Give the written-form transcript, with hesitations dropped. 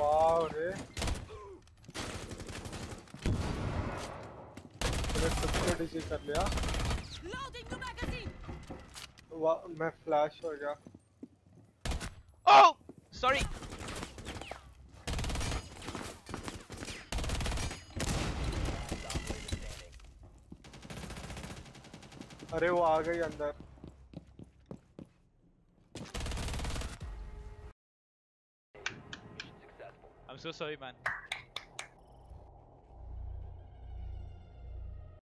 वाह रे मैंने खुद को डीजी कर लिया वाह मैं फ्लैश हो गया Oh sorry अरे वो आ गई अंदर I'm so sorry man